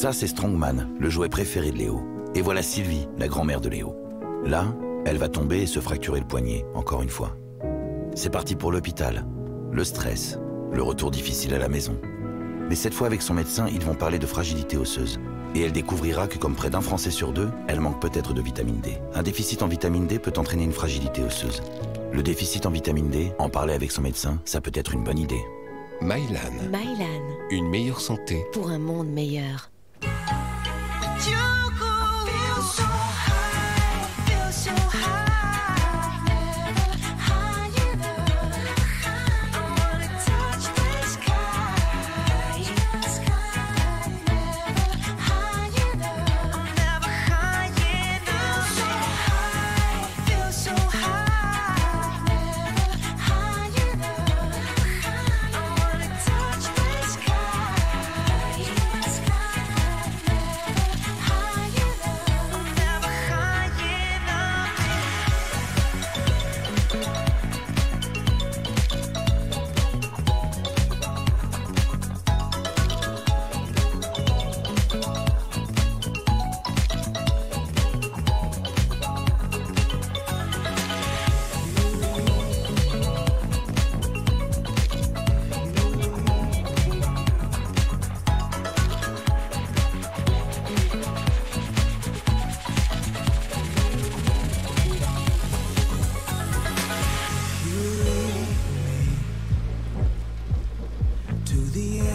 Ça, c'est Strongman, le jouet préféré de Léo. Et voilà Sylvie, la grand-mère de Léo. Là, elle va tomber et se fracturer le poignet, encore une fois. C'est parti pour l'hôpital. Le stress, le retour difficile à la maison. Mais cette fois, avec son médecin, ils vont parler de fragilité osseuse. Et elle découvrira que comme près d'un Français sur deux, elle manque peut-être de vitamine D. Un déficit en vitamine D peut entraîner une fragilité osseuse. Le déficit en vitamine D, en parler avec son médecin, ça peut être une bonne idée. Mylan. Mylan. Une meilleure santé. Pour un monde meilleur. To the end.